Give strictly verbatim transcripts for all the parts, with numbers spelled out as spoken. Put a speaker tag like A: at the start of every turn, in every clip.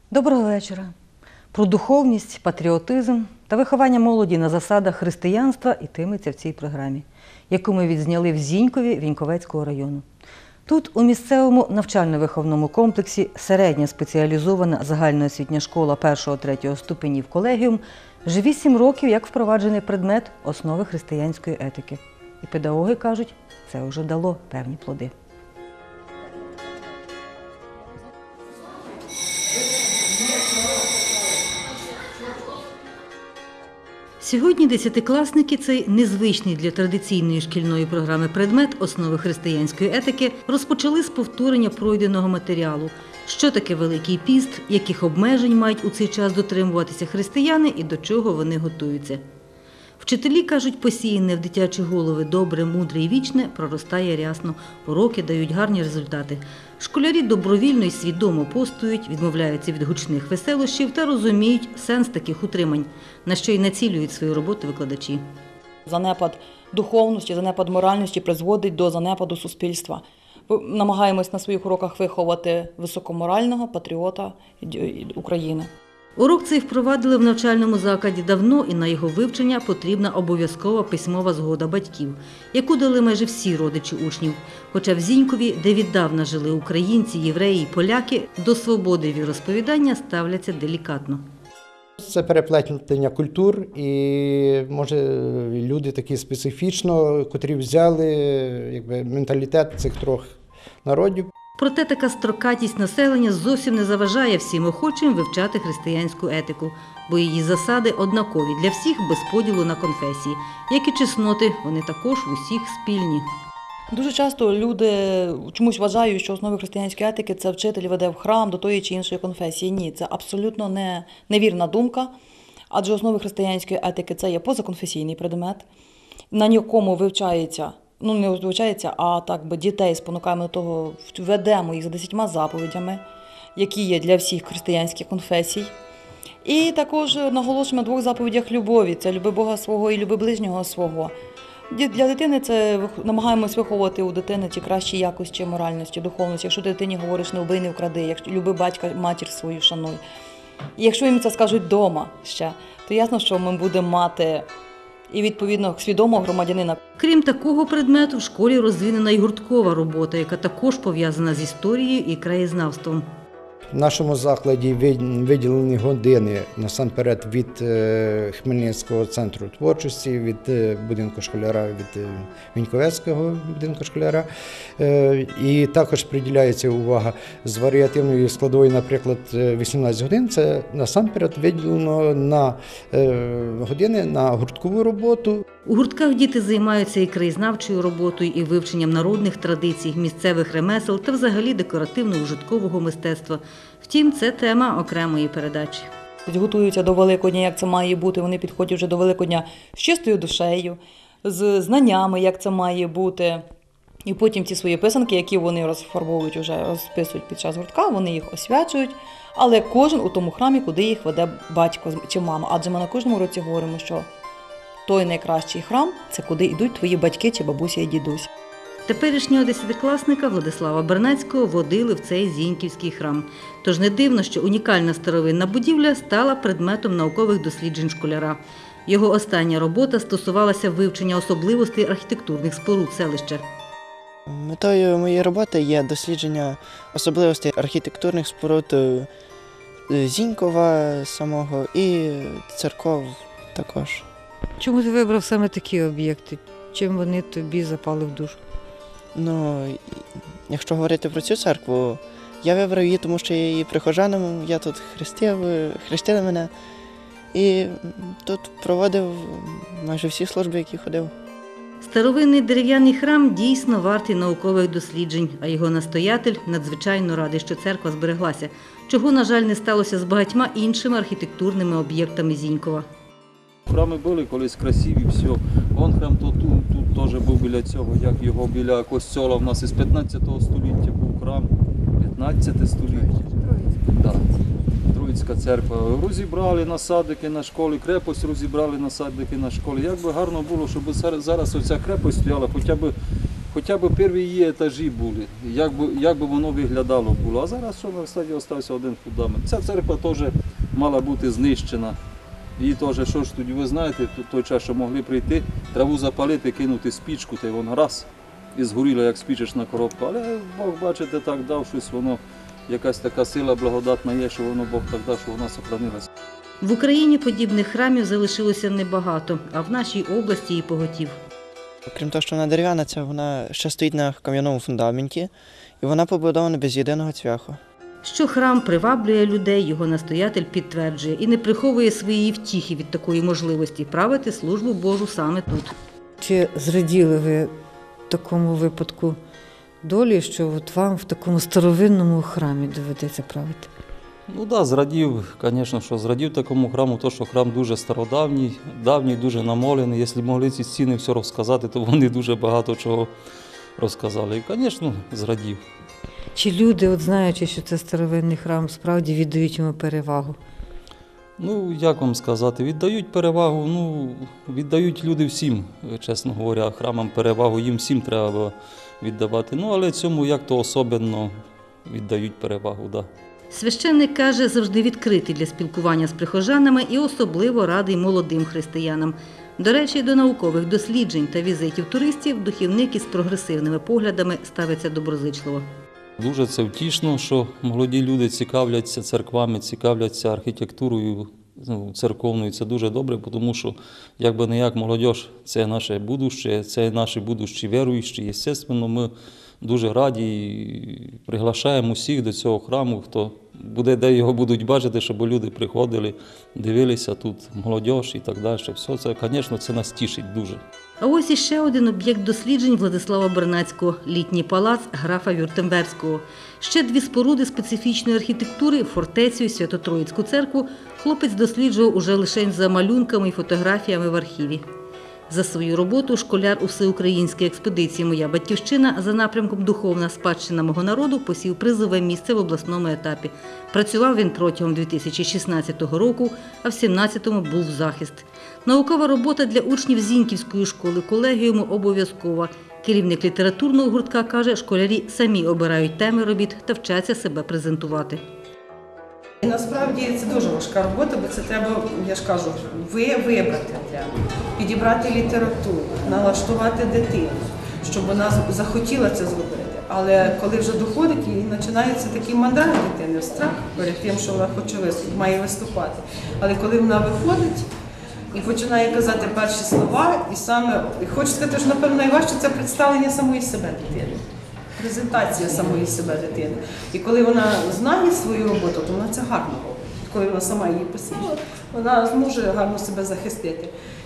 A: Доброго вечора. Про духовність, патріотизм та виховання молоді на засадах християнства йтиметься в цій програмі, яку ми відзняли в Зінькові Віньковецького району. Тут, у місцевому навчально-виховному комплексі середня спеціалізована загальноосвітня школа першого-третього ступенів колегіум вже вісім років, як впроваджений предмет основи християнської етики. І педагоги кажуть, це вже дало певні плоди. Сьогодні десятикласники цей незвичний для традиційної шкільної програми предмет основи християнської етики розпочали з повторення пройденого матеріалу. Що таке Великий піст, яких обмежень мають у цей час дотримуватися християни і до чого вони готуються. Вчителі кажуть, посіяне в дитячі голови добре, мудре і вічне проростає рясно, уроки дають гарні результати. Школярі добровільно і свідомо постують, відмовляються від гучних веселощів та розуміють сенс таких утримань, на що й націлюють свою роботу викладачі.
B: Занепад духовності, занепад моральності призводить до занепаду суспільства. Намагаємось на своїх уроках виховати високоморального патріота України.
A: Урок цей впровадили в навчальному закладі давно, і на його вивчення потрібна обов'язкова письмова згода батьків, яку дали майже всі родичі учнів. Хоча в Зінькові, де віддавна жили українці, євреї і поляки, до свободи віросповідання ставляться делікатно.
C: Це переплетення культур і, може, люди такі специфічно, котрі взяли якби, менталітет цих трьох народів.
A: Проте така строкатість населення зовсім не заважає всім охочим вивчати християнську етику, бо її засади однакові для всіх без поділу на конфесії. Як і чесноти, вони також в усіх спільні.
B: Дуже часто люди чомусь вважають, що основи християнської етики – це вчитель веде в храм до тої чи іншої конфесії. Ні, це абсолютно не, невірна думка, адже основи християнської етики – це є позаконфесійний предмет, на якому вивчається, ну не вивчається, а так би дітей спонукаємо до того, ведемо їх за десятьма заповідями, які є для всіх християнських конфесій. І також наголошуємо на двох заповідях любові – це люби Бога свого і люби ближнього свого. Для дитини це намагаємось виховувати у дитини ті кращі якості моральності, духовності. Якщо ти дитині говориш не вбий, не вкради, якщо люби батька, матір свою шануй. І якщо їм це скажуть вдома ще, то ясно, що ми будемо мати і відповідно свідомого громадянина.
A: Крім такого предмету, в школі розвинена й гурткова робота, яка також пов'язана з історією і краєзнавством.
C: В нашому закладі виділені години, насамперед, від Хмельницького центру творчості, від будинку школяра, від Віньковецького будинку школяра. І також приділяється увага з варіативною складовою, наприклад, вісімнадцять годин. Це насамперед виділено на години на гурткову роботу.
A: У гуртках діти займаються і краєзнавчою роботою, і вивченням народних традицій, місцевих ремесел та взагалі декоративно-ужиткового мистецтва. Втім, це тема окремої передачі.
B: Готуються до Великодня, як це має бути. Вони підходять вже до Великодня з чистою душею, з знаннями, як це має бути. І потім ті свої писанки, які вони розфарбовують, вже розписують під час гуртка, вони їх освячують. Але кожен у тому храмі, куди їх веде батько чи мама. Адже ми на кожному році говоримо, що той найкращий храм – це куди йдуть твої батьки чи бабуся і дідусь.
A: Теперішнього десятикласника Владислава Бернацького водили в цей Зіньківський храм. Тож не дивно, що унікальна старовинна будівля стала предметом наукових досліджень школяра. Його остання робота стосувалася вивчення особливостей архітектурних споруд селища.
D: Метою моєї роботи є дослідження особливостей архітектурних споруд Зінькова самого і церков також.
E: Чому ти вибрав саме такі об'єкти? Чим вони тобі запали в душу?
D: Ну, якщо говорити про цю церкву, я вибрав її, тому що я її прихожаном, я тут хрестив, хрестили мене і тут проводив майже всі служби, які ходив.
A: Старовинний дерев'яний храм дійсно вартий наукових досліджень, а його настоятель надзвичайно радий, що церква збереглася, чого, на жаль, не сталося з багатьма іншими архітектурними об'єктами Зінькова.
F: Храми були колись красиві, все. Вон храм то тут, тут теж був біля цього, як його біля костьола. У нас із п'ятнадцятого століття був храм, п'ятнадцяте століття. Да. Троїцька церква. Розібрали насадники на школі, крепость розібрали насадники на школі. Як би гарно було, щоб зараз оця крепость стояла, хоча б хоча б перші її етажі були, як би, як би воно виглядало було. А зараз що на стадії залишився один фундамент. Ця церква теж мала бути знищена. І теж, що ж тоді, ви знаєте, той час, що могли прийти, траву запалити, кинути спічку, та й воно раз і згоріло, як спічечна коробка. Але Бог, бачите, так дав щось, воно, якась така сила благодатна є, що воно Бог так дав, що вона сохранилася.
A: В Україні подібних храмів залишилося небагато, а в нашій області і поготів.
D: Крім того, що вона дерев'яна, це вона ще стоїть на кам'яному фундаменті, і вона побудована без єдиного цвяху.
A: Що храм приваблює людей, його настоятель підтверджує і не приховує своєї втіхи від такої можливості правити службу Божу саме тут.
E: Чи зраділи ви такому випадку долі, що от вам в такому старовинному храмі доведеться правити?
F: Ну так, да, зрадів, звісно, що зрадів такому храму, то що храм дуже стародавній, давній, дуже намолений. Якщо могли ці стіни все розказати, то вони дуже багато чого розказали. І, звісно, зрадів.
E: Чи люди, от знаючи, що це старовинний храм, справді віддають йому перевагу?
F: Ну, як вам сказати, віддають перевагу, ну, віддають люди всім, чесно говоря, храмам перевагу, їм всім треба віддавати. Ну, але цьому як-то особливо віддають перевагу, так. Да.
A: Священник каже, завжди відкритий для спілкування з прихожанами і особливо радий молодим християнам. До речі, до наукових досліджень та візитів туристів духівник із прогресивними поглядами ставиться доброзичливо.
F: Дуже це втішно, що молоді люди цікавляться церквами, цікавляться архітектурою ну, церковною. Це дуже добре, тому що, як би не як, молодь – це наше будуще, це наші будущі віруючі. Звісно, ми дуже раді і приглашаємо усіх до цього храму, хто буде, де його будуть бачити, щоб люди приходили, дивилися тут молодь і так далі. Все це, звісно, це нас тішить дуже.
A: А ось іще один об'єкт досліджень Владислава Бернацького – літній палац графа Вюртемберзького. Ще дві споруди специфічної архітектури – фортецю і Свято-Троїцьку церкву – хлопець досліджував уже лише за малюнками і фотографіями в архіві. За свою роботу школяр у всеукраїнській експедиції «Моя батьківщина» за напрямком «Духовна спадщина мого народу» посів призове місце в обласному етапі. Працював він протягом дві тисячі шістнадцятого року, а в сімнадцятому був захист. Наукова робота для учнів Зіньківської школи колегіуму обов'язкова. Керівник літературного гуртка каже, школярі самі обирають теми робіт та вчаться себе презентувати.
G: І насправді це дуже важка робота, бо це треба, я ж кажу, ви вибрати треба, підібрати літературу, налаштувати дитину, щоб вона захотіла це зробити. Але коли вже доходить і починається такий мандраж дитини, страх перед тим, що вона хоче виступати, має виступати. Але коли вона виходить і починає казати перші слова, і саме, і хочу сказати, що, напевно, найважче це представлення самої себе дитини. Презентація самої себе дитини. І коли вона знає свою роботу, то вона це гарно робить. Коли вона сама її посіла, вона зможе гарно себе захистити.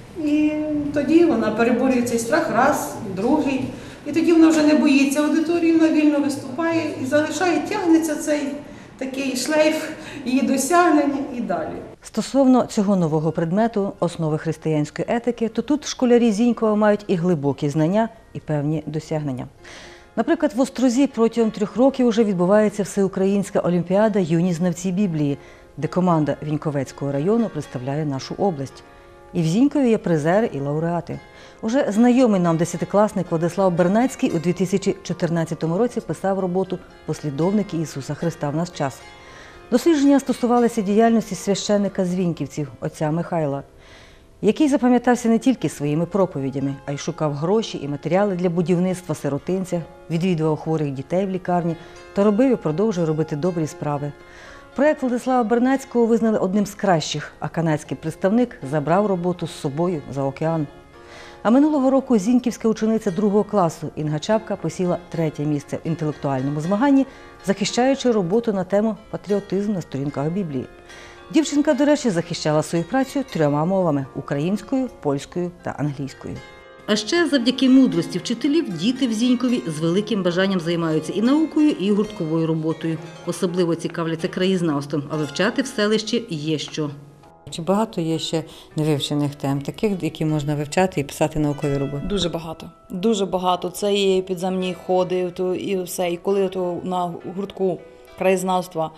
G: І тоді вона переборює цей страх раз, другий. І тоді вона вже не боїться аудиторії, вона вільно виступає і залишає, тягнеться цей такий шлейф її досягнень і далі.
A: Стосовно цього нового предмету «Основи християнської етики», то тут школярі Зінькова мають і глибокі знання, і певні досягнення. Наприклад, в Острозі протягом трьох років уже відбувається всеукраїнська олімпіада «Юні знавці Біблії», де команда Віньковецького району представляє нашу область. І в Зінькові є призери і лауреати. Уже знайомий нам десятикласник Владислав Бернацький у дві тисячі чотирнадцятому році писав роботу «Послідовники Ісуса Христа в наш час». Дослідження стосувалися діяльності священника з Віньківців, отця Михайла, який запам'ятався не тільки своїми проповідями, а й шукав гроші і матеріали для будівництва сиротинця, відвідував хворих дітей в лікарні та робив і продовжує робити добрі справи. Проєкт Владислава Бернацького визнали одним з кращих, а канадський представник забрав роботу з собою за океан. А минулого року зіньківська учениця другого класу Інга Чапка посіла третє місце в інтелектуальному змаганні, захищаючи роботу на тему «Патріотизм на сторінках Біблії». Дівчинка, до речі, захищала свою працю трьома мовами – українською, польською та англійською. А ще завдяки мудрості вчителів діти в Зінькові з великим бажанням займаються і наукою, і гуртковою роботою. Особливо цікавляться краєзнавством, а вивчати в селищі є що.
E: Чи багато є ще невивчених тем, таких, які можна вивчати і писати наукові роботи?
B: Дуже багато. Дуже багато. Це і підземні ходи, то і все. І коли то на гуртку краєзнавства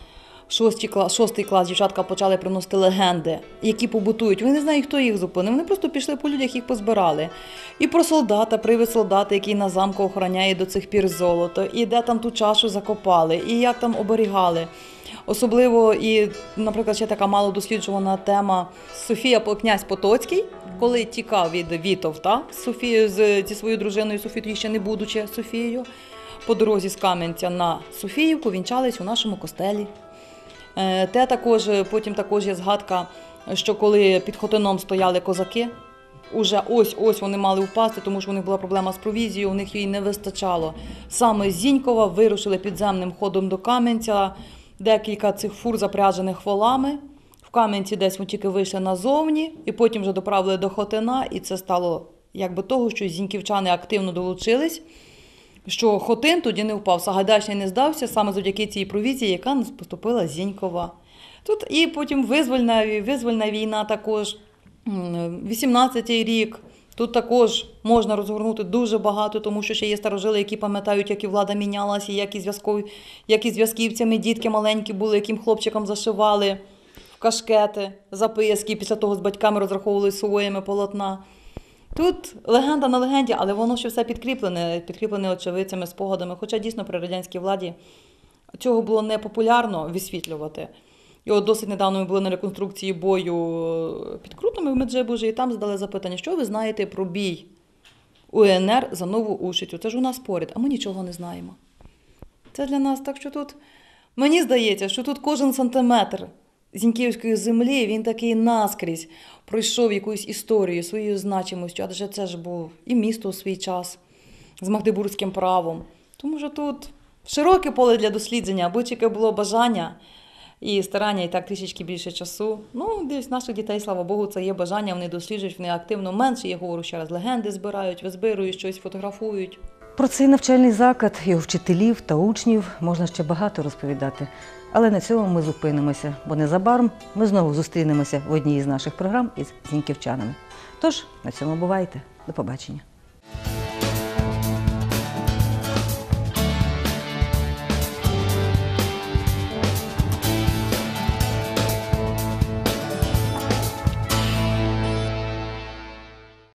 B: шостий клас, шостий клас дівчатка почали приносити легенди, які побутують. Вони не знають, хто їх зупинив. Вони просто пішли по людях, їх позбирали. І про солдата, привид солдата, який на замку охороняє до цих пір золото, і де там ту чашу закопали, і як там оберігали. Особливо, і, наприклад, ще така мало досліджувана тема Софія князь Потоцький, коли тікав від Вітовта з Софією, з, зі своєю дружиною Софією, тоді ще не будучи Софією, по дорозі з Кам'янця на Софіївку вінчались у нашому костелі. Те також, потім також є згадка, що коли під Хотином стояли козаки, уже ось-ось вони мали впасти, тому що у них була проблема з провізією, у них її не вистачало. Саме з Зінькова вирушили підземним ходом до Кам'янця, декілька цих фур запряжених волами. В Кам'янці десь вони тільки вийшли назовні, і потім вже доправили до Хотина, і це стало якби того, що зіньківчани активно долучились, що Хотин тоді не впав, Сагайдачний не здався саме завдяки цій провізії, яка нас поступила з Зінькова. Тут і потім визвольна, визвольна війна також, вісімнадцятий рік. Тут також можна розгорнути дуже багато, тому що ще є старожили, які пам'ятають, як і влада мінялася, як і, як і зв'язківцями дітки маленькі були, яким хлопчикам зашивали в кашкети, записки, після того з батьками розраховували своїми полотна. Тут легенда на легенді, але воно ще все підкріплене, підкріплене очевидцями, спогадами. Хоча дійсно при радянській владі цього було не популярно висвітлювати. І от досить недавно ми були на реконструкції бою під Крутами в Меджибужі, і там задали запитання, що ви знаєте про бій УНР за Нову Ушицю? Це ж у нас поряд, а ми нічого не знаємо. Це для нас так, що тут, мені здається, що тут кожен сантиметр Зіньківської землі, він такий наскрізь пройшов якусь історію, своєю значимостю, адже це ж був і місто у свій час з магдебурзьким правом. Тому що тут широке поле для дослідження, аби тільки було бажання і старання, і так трішечки більше часу. Ну, десь наших дітей, слава Богу, це є бажання, вони досліджують, вони активно менше, я говорю ще раз, легенди збирають, визбирують щось, фотографують.
A: Про цей навчальний заклад, його вчителів та учнів можна ще багато розповідати. Але на цьому ми зупинимося, бо незабаром ми знову зустрінемося в одній із наших програм із зіньківчанами. Тож, на цьому бувайте. До побачення.